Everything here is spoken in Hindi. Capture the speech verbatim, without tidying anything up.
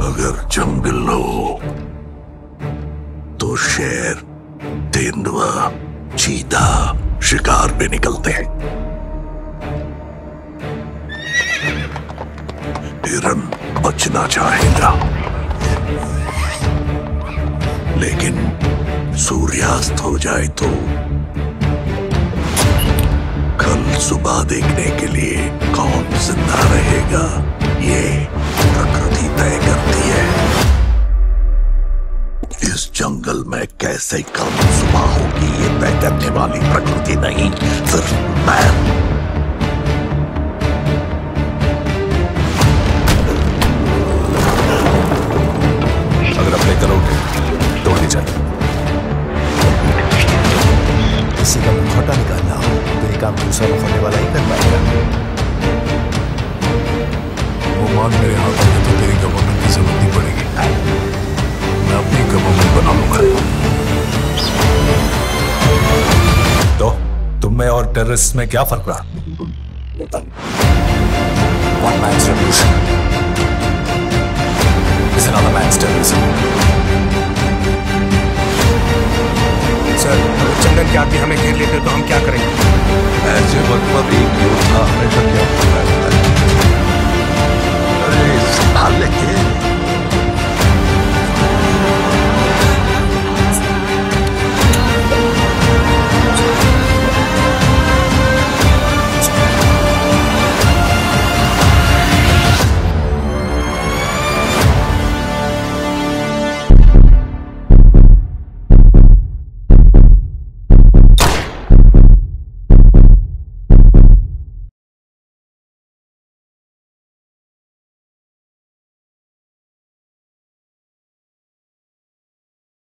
अगर जंगल हो तो शेर, तेंदुआ, चीता शिकार पे निकलते हैं। हिरन बचना चाहेगा, लेकिन सूर्यास्त हो जाए तो कल सुबह देखने के लिए कौन जिंदा रहेगा, ये प्रकृति तय करती है। इस जंगल में कैसे कल सुबह होगी ये तय करने वाली प्रकृति नहीं, सिर्फ मैं। अगर आप लेकर करोगे तोड़ दी जाए। किसी का मुखौटा निकालना हो तो ये काम दूसरा मुखौटे वाला ही कर पाएगा। वो मान मेरे हाथ में तो तेरी गवर्नमेंट की जरूरत नहीं पड़ेगी, मैं अपनी गवर्नमेंट बना लूंगा। तो तुम में और टेररिस्ट में क्या फर्क रहा?